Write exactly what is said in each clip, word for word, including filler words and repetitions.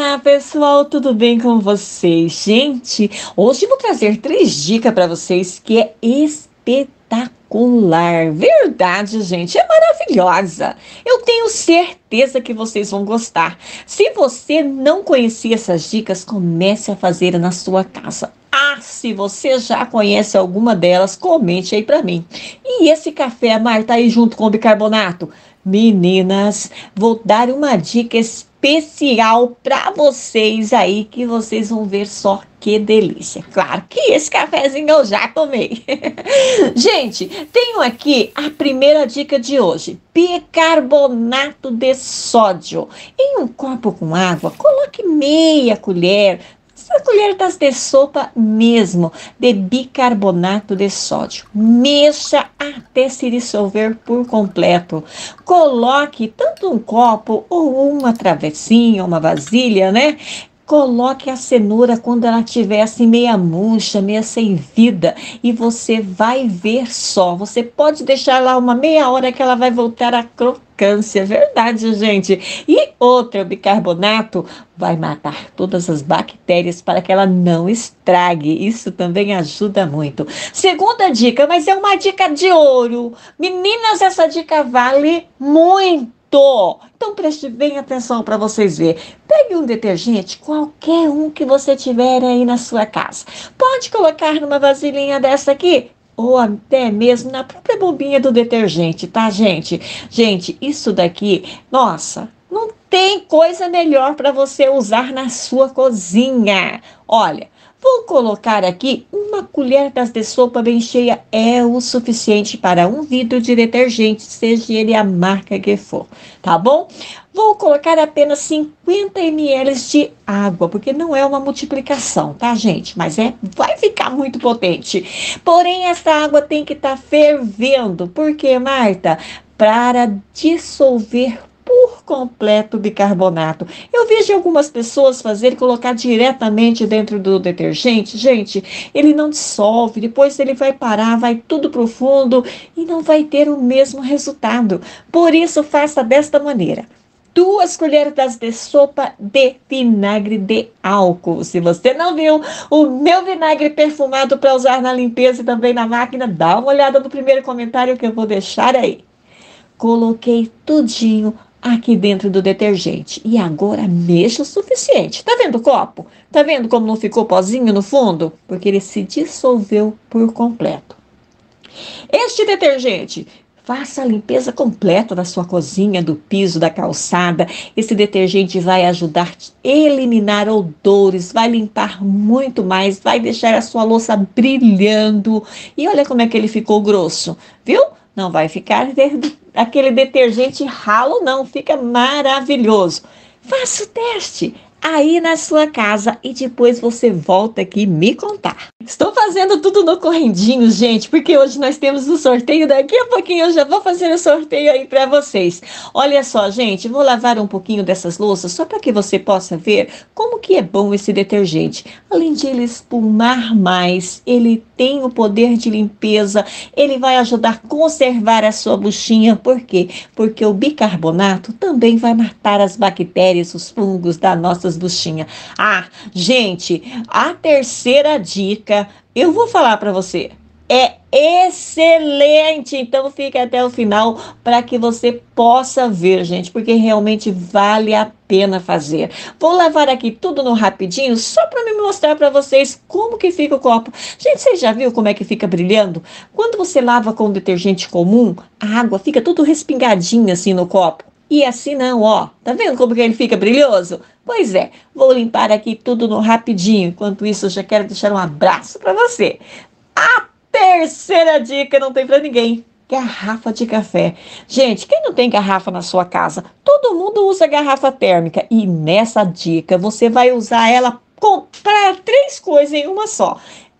Olá, pessoal, tudo bem com vocês? Gente, hoje vou trazer três dicas para vocês que é espetacular. Verdade, gente, é maravilhosa. Eu tenho certeza que vocês vão gostar. Se você não conhecia essas dicas, comece a fazer na sua casa. Ah, se você já conhece alguma delas, comente aí para mim. E esse café, Marta, aí junto com o bicarbonato? Meninas, vou dar uma dica especial para vocês aí, que vocês vão ver só que delícia. Claro que esse cafezinho eu já tomei. Gente, tenho aqui a primeira dica de hoje: bicarbonato de sódio. Em um copo com água, coloque meia colher, essa colher das de sopa mesmo, de bicarbonato de sódio. Mexa até se dissolver por completo. Coloque tanto um copo ou uma travessinha, uma vasilha, né? Coloque a cenoura quando ela estiver assim meia murcha, meia sem vida, e você vai ver só. Você pode deixar lá uma meia hora que ela vai voltar à crocância, verdade, gente? E outra, o bicarbonato vai matar todas as bactérias para que ela não estrague. Isso também ajuda muito. Segunda dica, mas é uma dica de ouro. Meninas, essa dica vale muito. Então preste bem atenção para vocês verem. Pegue um detergente, qualquer um que você tiver aí na sua casa. Pode colocar numa vasilhinha dessa aqui, ou até mesmo na própria bombinha do detergente, tá, gente? Gente, isso daqui, nossa, não tem coisa melhor para você usar na sua cozinha. Olha, vou colocar aqui uma colher das de sopa bem cheia, é o suficiente para um vidro de detergente, seja ele a marca que for, tá bom? Vou colocar apenas cinquenta mililitros de água, porque não é uma multiplicação, tá, gente? Mas é, vai ficar muito potente. Porém, essa água tem que estar tá fervendo. Por quê, Marta? Para dissolver por completo o bicarbonato. Eu vejo algumas pessoas fazerem, colocar diretamente dentro do detergente. Gente, ele não dissolve, depois ele vai parar, vai tudo pro fundo e não vai ter o mesmo resultado. Por isso, faça desta maneira: duas colheres de sopa de vinagre de álcool. Se você não viu o meu vinagre perfumado para usar na limpeza e também na máquina, dá uma olhada no primeiro comentário que eu vou deixar aí. Coloquei tudinho aqui dentro do detergente. E agora mexa o suficiente. Tá vendo o copo? Tá vendo como não ficou pozinho no fundo? Porque ele se dissolveu por completo. Este detergente, faça a limpeza completa da sua cozinha, do piso, da calçada. Esse detergente vai ajudar a eliminar odores, vai limpar muito mais, vai deixar a sua louça brilhando. E olha como é que ele ficou grosso, viu? Não vai ficar aquele detergente ralo, não. Fica maravilhoso. Faça o teste aí na sua casa e depois você volta aqui me contar. Estou fazendo tudo no correndinho, gente, porque hoje nós temos um sorteio. Daqui a pouquinho eu já vou fazer o sorteio aí para vocês. Olha só, gente, vou lavar um pouquinho dessas louças só para que você possa ver como que é bom esse detergente. Além de ele espumar mais, ele tem o poder de limpeza, ele vai ajudar a conservar a sua buchinha. Por quê? Porque o bicarbonato também vai matar as bactérias, os fungos da nossas buchinhas. Ah, gente, a terceira dica eu vou falar para você. É excelente, então fique até o final para que você possa ver, gente, porque realmente vale a pena fazer. Vou lavar aqui tudo no rapidinho, só para me mostrar para vocês como que fica o copo. Gente, você já viu como é que fica brilhando? Quando você lava com detergente comum, a água fica tudo respingadinha assim no copo. E assim não, ó. Tá vendo como que ele fica brilhoso? Pois é, vou limpar aqui tudo no rapidinho. Enquanto isso, eu já quero deixar um abraço para você. A terceira dica não tem para ninguém: garrafa de café. Gente, quem não tem garrafa na sua casa? Todo mundo usa garrafa térmica. E nessa dica, você vai usar ela para três coisas em uma só.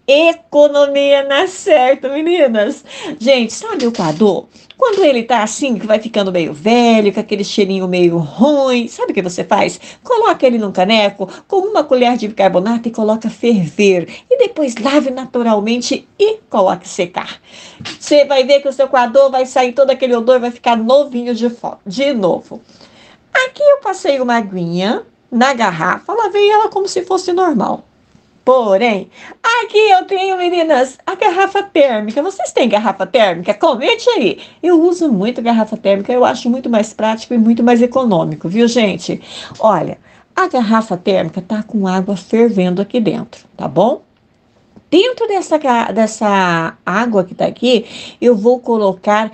Economia na certa, meninas. Gente, sabe o coador? Quando ele tá assim, que vai ficando meio velho, com aquele cheirinho meio ruim, sabe o que você faz? Coloca ele num caneco com uma colher de bicarbonato e coloca ferver. E depois lave naturalmente e coloque secar. Você vai ver que o seu coador vai sair todo aquele odor, vai ficar novinho de, de novo. Aqui eu passei uma aguinha na garrafa, lavei ela como se fosse normal. Porém, aqui eu tenho, meninas, a garrafa térmica. Vocês têm garrafa térmica? Comente aí. Eu uso muito garrafa térmica, eu acho muito mais prático e muito mais econômico, viu, gente? Olha, a garrafa térmica tá com água fervendo aqui dentro, tá bom? Dentro dessa, dessa água que tá aqui, eu vou colocar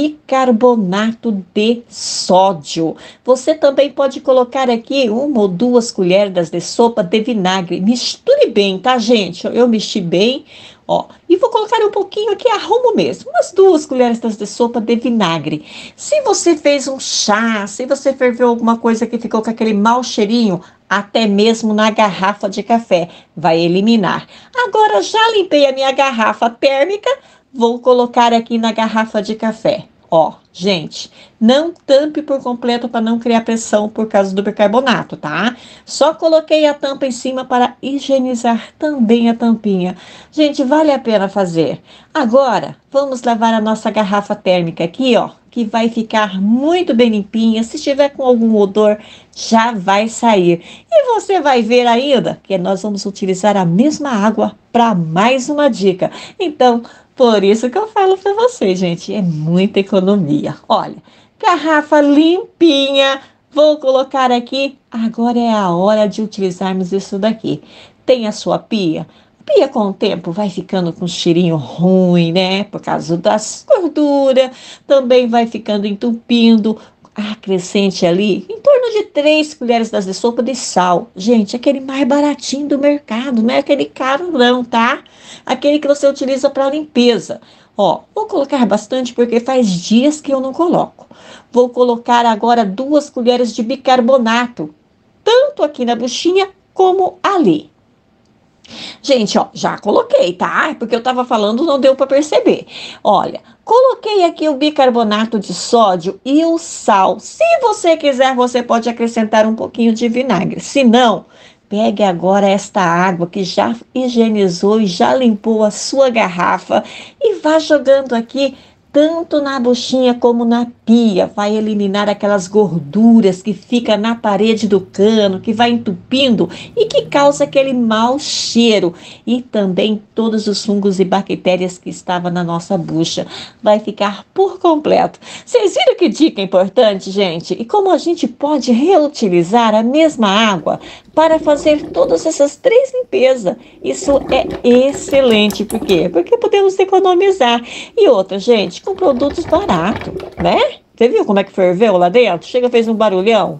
bicarbonato de sódio. Você também pode colocar aqui uma ou duas colheres de sopa de vinagre. Misture bem, tá, gente? Eu mexi bem, ó. E vou colocar um pouquinho aqui, arrumo mesmo, umas duas colheres de sopa de vinagre. Se você fez um chá, se você ferveu alguma coisa que ficou com aquele mau cheirinho, até mesmo na garrafa de café, vai eliminar. Agora, já limpei a minha garrafa térmica, vou colocar aqui na garrafa de café. Ó, gente, não tampe por completo para não criar pressão por causa do bicarbonato, tá? Só coloquei a tampa em cima para higienizar também a tampinha. Gente, vale a pena fazer. Agora, vamos lavar a nossa garrafa térmica aqui, ó, que vai ficar muito bem limpinha. Se tiver com algum odor, já vai sair. E você vai ver ainda que nós vamos utilizar a mesma água para mais uma dica. Então, por isso que eu falo para vocês, gente, é muita economia. Olha, garrafa limpinha, vou colocar aqui. Agora é a hora de utilizarmos isso daqui. Tem a sua pia? Pia com o tempo vai ficando com cheirinho ruim, né? Por causa das gorduras, também vai ficando entupindo. Acrescente ali em torno de três colheres das de sopa de sal. Gente, aquele mais baratinho do mercado, não é aquele caro não, tá? Aquele que você utiliza para limpeza. Ó, vou colocar bastante porque faz dias que eu não coloco. Vou colocar agora duas colheres de bicarbonato, tanto aqui na buchinha como ali. Gente, ó, já coloquei, tá? Porque eu tava falando, não deu para perceber. Olha, coloquei aqui o bicarbonato de sódio e o sal. Se você quiser, você pode acrescentar um pouquinho de vinagre. Se não, pegue agora esta água que já higienizou e já limpou a sua garrafa e vá jogando aqui tanto na buchinha como na pia. Vai eliminar aquelas gorduras que fica na parede do cano, que vai entupindo e que causa aquele mau cheiro. E também todos os fungos e bactérias que estavam na nossa bucha. Vai ficar por completo. Vocês viram que dica importante, gente? E como a gente pode reutilizar a mesma água para fazer todas essas três limpezas. Isso é excelente. Por quê? Porque podemos economizar. E outra, gente, com produtos baratos, né? Você viu como é que ferveu lá dentro? Chega, fez um barulhão.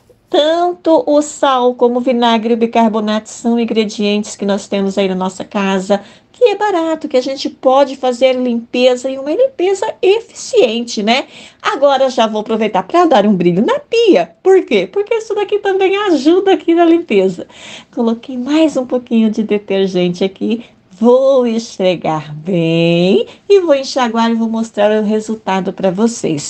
Tanto o sal como o vinagre e o bicarbonato são ingredientes que nós temos aí na nossa casa, que é barato, que a gente pode fazer limpeza e uma limpeza eficiente, né? Agora já vou aproveitar para dar um brilho na pia. Por quê? Porque isso daqui também ajuda aqui na limpeza. Coloquei mais um pouquinho de detergente aqui. Vou esfregar bem e vou enxaguar e vou mostrar o resultado para vocês.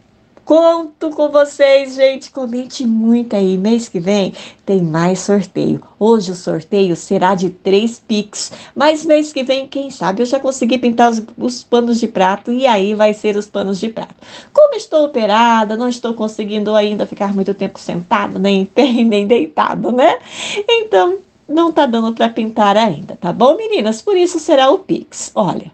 Conto com vocês, gente. Comente muito aí. Mês que vem tem mais sorteio. Hoje o sorteio será de três Pix. Mas mês que vem, quem sabe, eu já consegui pintar os, os panos de prato. E aí vai ser os panos de prato. Como estou operada, não estou conseguindo ainda ficar muito tempo sentada, nem em pé, nem deitado, né? Então, não tá dando para pintar ainda, tá bom, meninas? Por isso será o Pix. Olha,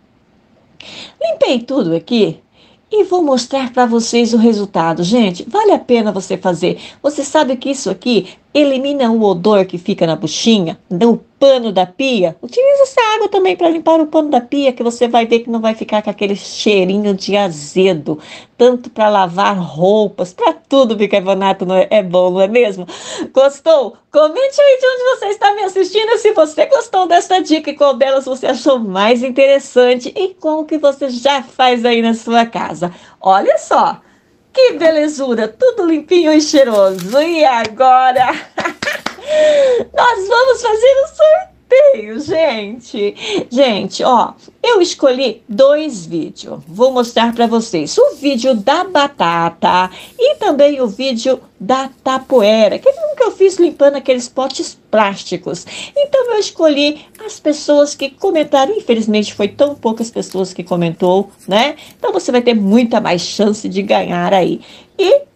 limpei tudo aqui. E vou mostrar para vocês o resultado. Gente, vale a pena você fazer. Você sabe que isso aqui elimina o odor que fica na buchinha, no pano da pia. Utilize essa água também para limpar o pano da pia, que você vai ver que não vai ficar com aquele cheirinho de azedo. Tanto para lavar roupas, para tudo bicarbonato não é, é bom, não é mesmo? Gostou? Comente aí de onde você está me assistindo, se você gostou dessa dica e qual delas você achou mais interessante e qual que você já faz aí na sua casa. Olha só! Que belezura, tudo limpinho e cheiroso. E agora, nós vamos fazer um sorteio, gente. Gente, ó, eu escolhi dois vídeos. Vou mostrar para vocês o vídeo da batata e também o vídeo da tapoeira, que é um que eu fiz limpando aqueles potes plásticos. Então eu escolhi as pessoas que comentaram. Infelizmente foi tão poucas pessoas que comentou, né? Então você vai ter muita mais chance de ganhar aí. E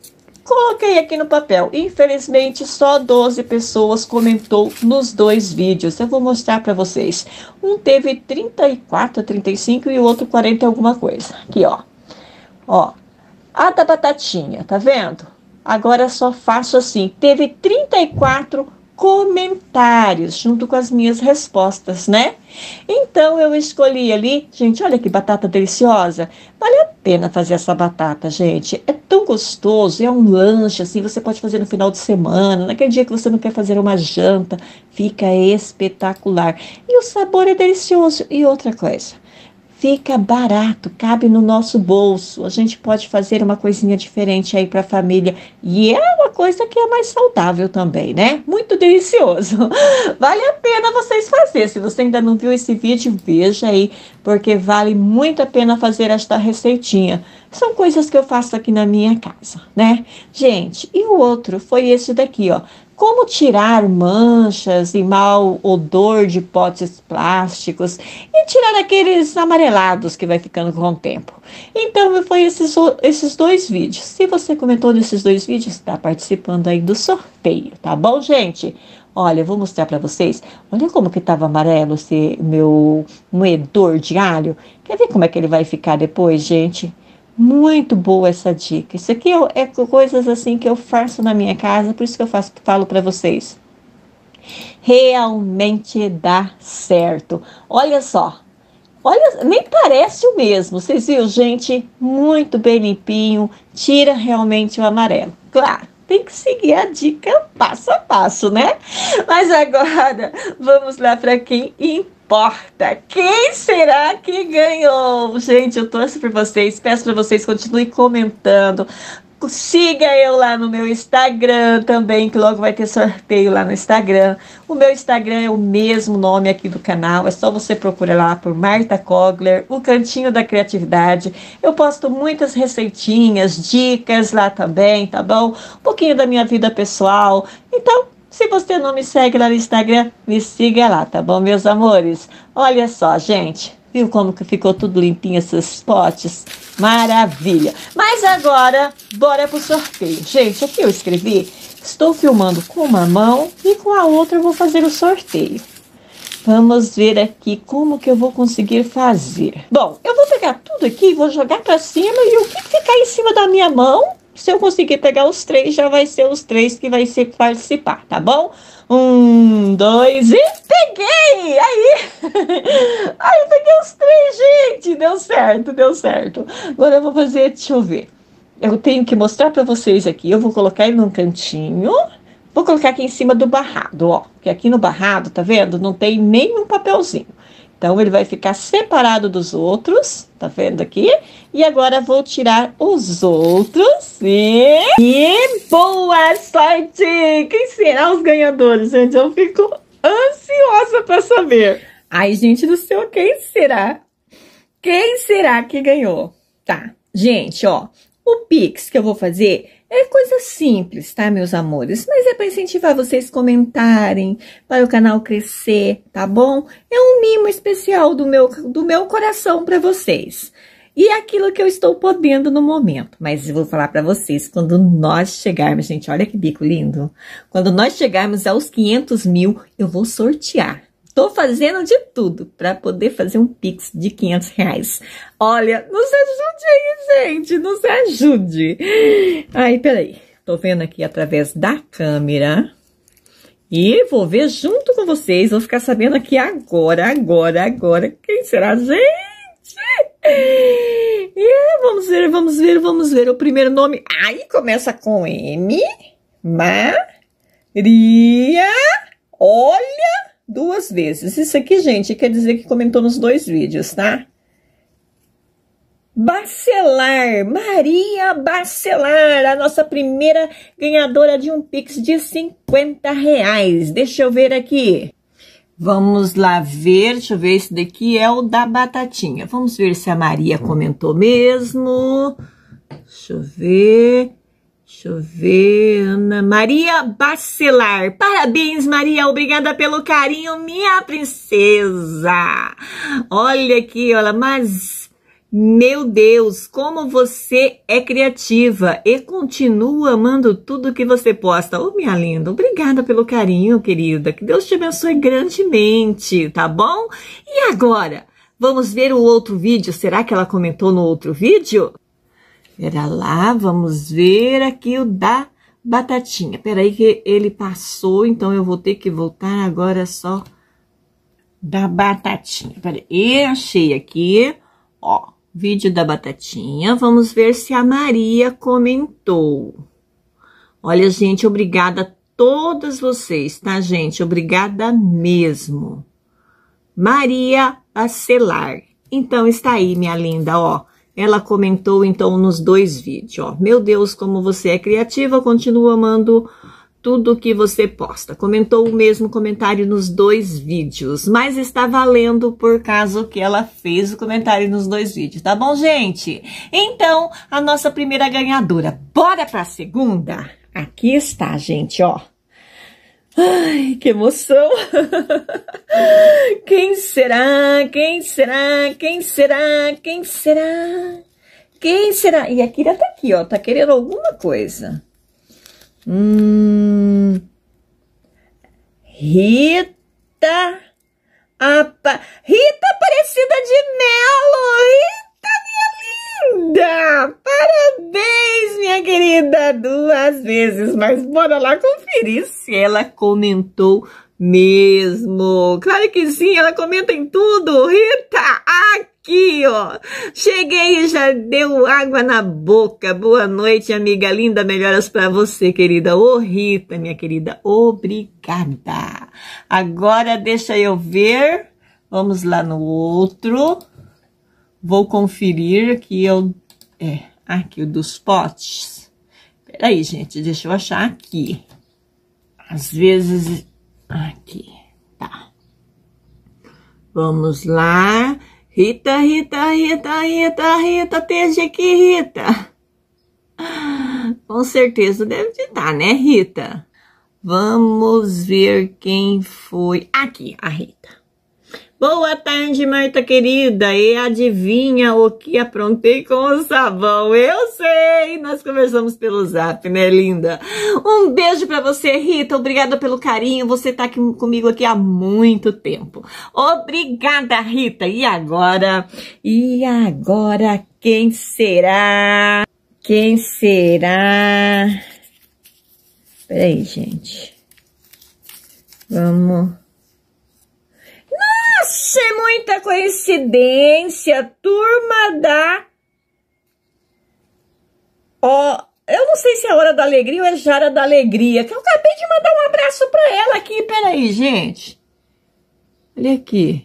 Coloquei aqui no papel. Infelizmente, só doze pessoas comentou nos dois vídeos. Eu vou mostrar para vocês. Um teve trinta e quatro, trinta e cinco e o outro quarenta e alguma coisa. Aqui, ó. Ó, a da batatinha, tá vendo? Agora só faço assim. Teve trinta e quatro comentários junto com as minhas respostas, né? Então eu escolhi ali, gente, olha que batata deliciosa. Vale a pena fazer essa batata, gente. É tão gostoso, é um lanche assim, você pode fazer no final de semana, naquele dia que você não quer fazer uma janta, fica espetacular. E o sabor é delicioso. E outra coisa, fica barato, cabe no nosso bolso. A gente pode fazer uma coisinha diferente aí para a família. E é uma coisa que é mais saudável também, né? Muito delicioso. Vale a pena vocês fazerem. Se você ainda não viu esse vídeo, veja aí, porque vale muito a pena fazer esta receitinha. São coisas que eu faço aqui na minha casa, né? Gente, e o outro foi esse daqui, ó. Como tirar manchas e mau odor de potes plásticos e tirar aqueles amarelados que vai ficando com o tempo. Então, foi esses, esses dois vídeos. Se você comentou nesses dois vídeos, está participando aí do sorteio, tá bom, gente? Olha, eu vou mostrar para vocês. Olha como que estava amarelo esse meu moedor de alho. Quer ver como é que ele vai ficar depois, gente? Muito boa essa dica. Isso aqui é, é coisas assim que eu faço na minha casa, por isso que eu faço, falo para vocês. Realmente dá certo. Olha só. Olha, nem parece o mesmo. Vocês viram, gente? Muito bem limpinho. Tira realmente o amarelo. Claro, tem que seguir a dica passo a passo, né? Mas agora, vamos lá para quem importa. Quem será que ganhou? Gente, eu torço por vocês. Peço para vocês continuem comentando. Siga eu lá no meu Instagram também, que logo vai ter sorteio lá no Instagram. O meu Instagram é o mesmo nome aqui do canal. É só você procurar lá por Marta Kogler, o Cantinho da Criatividade. Eu posto muitas receitinhas, dicas lá também, tá bom? Um pouquinho da minha vida pessoal. Então, se você não me segue lá no Instagram, me siga lá, tá bom, meus amores? Olha só, gente. Viu como que ficou tudo limpinho esses potes? Maravilha! Mas agora, bora pro sorteio. Gente, aqui eu escrevi, estou filmando com uma mão e com a outra eu vou fazer o sorteio. Vamos ver aqui como que eu vou conseguir fazer. Bom, eu vou pegar tudo aqui, vou jogar pra cima e o que ficar em cima da minha mão, se eu conseguir pegar os três, já vai ser os três que vai ser participar, tá bom? Um, dois e peguei! Aí! Aí eu peguei os três, gente! Deu certo, deu certo. Agora eu vou fazer, deixa eu ver. Eu tenho que mostrar pra vocês aqui. Eu vou colocar ele num cantinho. Vou colocar aqui em cima do barrado, ó. Porque aqui no barrado, tá vendo? Não tem nenhum papelzinho. Então, ele vai ficar separado dos outros, tá vendo aqui? E agora, vou tirar os outros e... E boa sorte! Quem será os ganhadores, gente? Eu fico ansiosa para saber. Ai, gente do céu, quem será? Quem será que ganhou? Tá, gente, ó. O Pix que eu vou fazer é coisa simples, tá, meus amores? Mas é para incentivar vocês comentarem, para o canal crescer, tá bom? É um mimo especial do meu, do meu coração para vocês. E é aquilo que eu estou podendo no momento. Mas eu vou falar para vocês, quando nós chegarmos, gente, olha que bico lindo. Quando nós chegarmos aos quinhentos mil, eu vou sortear. Tô fazendo de tudo para poder fazer um Pix de quinhentos reais. Olha, nos ajude aí, gente, nos ajude. Ai, peraí. Tô vendo aqui através da câmera. E vou ver junto com vocês. Vou ficar sabendo aqui agora, agora, agora. Quem será, gente? E vamos ver, vamos ver, vamos ver. O primeiro nome. Ai, começa com M. Maria. Olha. Duas vezes. Isso aqui, gente, quer dizer que comentou nos dois vídeos, tá? Bacelar, Maria Bacelar, a nossa primeira ganhadora de um Pix de cinquenta reais. Deixa eu ver aqui. Vamos lá ver, deixa eu ver, esse daqui é o da batatinha. Vamos ver se a Maria comentou mesmo. Deixa eu ver... Deixa eu ver, Ana Maria Bacelar. Parabéns, Maria. Obrigada pelo carinho, minha princesa. Olha aqui, olha, mas Meu Deus, como você é criativa e continua amando tudo que você posta. Ô, minha linda, obrigada pelo carinho, querida. Que Deus te abençoe grandemente, tá bom? E agora, vamos ver o outro vídeo. Será que ela comentou no outro vídeo? Pera lá, vamos ver aqui o da batatinha. Peraí que ele passou, então eu vou ter que voltar agora só da batatinha. Peraí, achei aqui, ó. Vídeo da batatinha, vamos ver se a Maria comentou. Olha, gente, obrigada a todas vocês, tá, gente? Obrigada mesmo. Maria Bacelar. Então, está aí, minha linda, ó. Ela comentou, então, nos dois vídeos, ó. Meu Deus, como você é criativa, continua amando tudo que você posta. Comentou o mesmo comentário nos dois vídeos, mas está valendo por causa que ela fez o comentário nos dois vídeos, tá bom, gente? Então, a nossa primeira ganhadora. Bora pra segunda? Aqui está, gente, ó. Ai, que emoção! Quem será? Quem será? Quem será? Quem será? Quem será? E a Kira tá aqui, ó, tá querendo alguma coisa. Hum, Rita, apa, Rita Aparecida de Melo, Rita, minha linda, parabéns, minha querida, duas vezes, mas bora lá conferir se ela comentou mesmo. Claro que sim, ela comenta em tudo, Rita, aqui, ó, cheguei e já deu água na boca. Boa noite, amiga linda, melhoras pra você, querida. Ô, Rita, minha querida, obrigada. Agora deixa eu ver, vamos lá no outro, vou conferir aqui, eu, é, aqui o dos potes. Peraí, gente, deixa eu achar aqui. Às vezes, aqui, tá. Vamos lá. Rita, Rita, Rita, Rita, Rita, esteja aqui, Rita. Com certeza deve estar, né, Rita? Vamos ver quem foi. Aqui, a Rita. Boa tarde, Marta querida. E adivinha o que aprontei com o sabão? Eu sei, nós conversamos pelo zap, né, linda? Um beijo pra você, Rita. Obrigada pelo carinho. Você tá aqui comigo aqui há muito tempo. Obrigada, Rita. E agora? E agora, quem será? Quem será? Peraí, gente. Vamos... Nossa, é muita coincidência, turma da... Ó, oh, eu não sei se é Hora da Alegria ou é Jara da Alegria, que eu acabei de mandar um abraço pra ela aqui, peraí, gente. Olha aqui.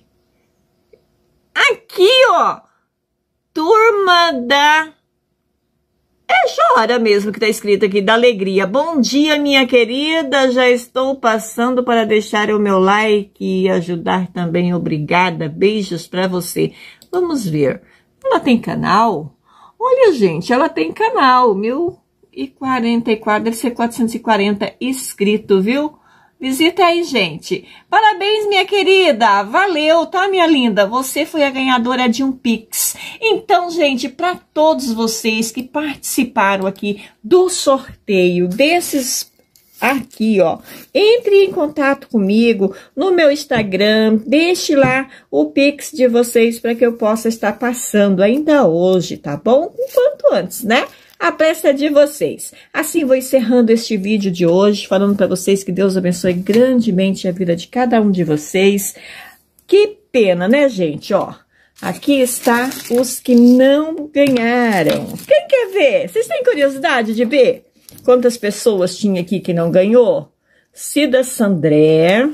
Aqui, ó, turma da... É Jora mesmo que tá escrito aqui, da Alegria. Bom dia, minha querida. Já estou passando para deixar o meu like e ajudar também. Obrigada. Beijos para você. Vamos ver. Ela tem canal? Olha, gente, ela tem canal. mil e quarenta e quatro, deve ser quatrocentos e quarenta inscrito, viu? Visita aí, gente. Parabéns, minha querida. Valeu, tá, minha linda? Você foi a ganhadora de um Pix. Então, gente, para todos vocês que participaram aqui do sorteio desses aqui, ó, entre em contato comigo no meu Instagram, deixe lá o Pix de vocês para que eu possa estar passando ainda hoje, tá bom? O quanto antes, né? A pressa é de vocês. Assim, vou encerrando este vídeo de hoje, falando para vocês que Deus abençoe grandemente a vida de cada um de vocês. Que pena, né, gente? Ó, aqui está os que não ganharam. Quem quer ver? Vocês têm curiosidade de ver quantas pessoas tinha aqui que não ganhou? Cida Sandré.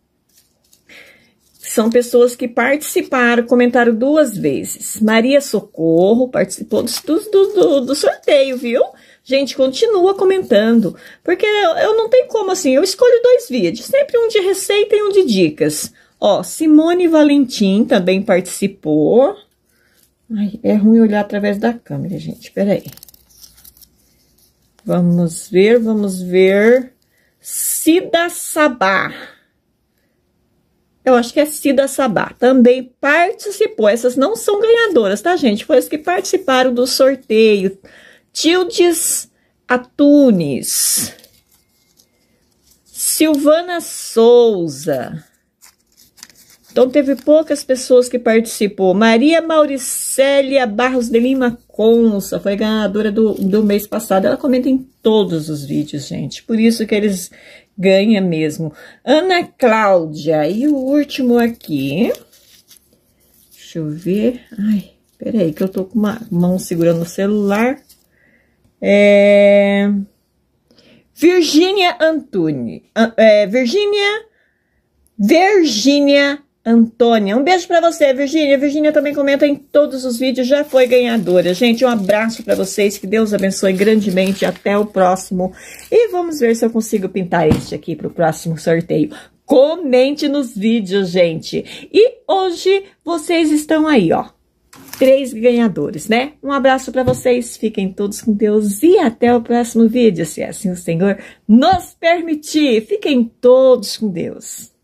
São pessoas que participaram, comentaram duas vezes. Maria Socorro participou do, do, do, do sorteio, viu? Gente, continua comentando, porque eu, eu não tenho como assim, eu escolho dois vídeos, sempre um de receita e um de dicas. Ó, Simone Valentim também participou. Ai, é ruim olhar através da câmera, gente, peraí. Vamos ver, vamos ver. Cida Sabá. eu acho que é Cida Sabá, também participou. Essas não são ganhadoras, tá, gente? Foi as que participaram do sorteio. Tildes Atunes, Silvana Souza. Então, teve poucas pessoas que participou. Maria Mauricélia Barros de Lima Consa foi ganhadora do, do mês passado. Ela comenta em todos os vídeos, gente. Por isso que eles ganham mesmo. Ana Cláudia. E o último aqui. Deixa eu ver. Ai, peraí, que eu tô com uma mão segurando o celular. É... Virgínia Antônia. É, Virgínia... Virgínia Antônia. Um beijo pra você, Virgínia. Virgínia também comenta em todos os vídeos, já foi ganhadora. Gente, um abraço pra vocês, que Deus abençoe grandemente. Até o próximo. E vamos ver se eu consigo pintar este aqui pro próximo sorteio. Comente nos vídeos, gente. E hoje vocês estão aí, ó. Três ganhadores, né? Um abraço pra vocês. Fiquem todos com Deus e até o próximo vídeo, se assim o Senhor nos permitir. Fiquem todos com Deus.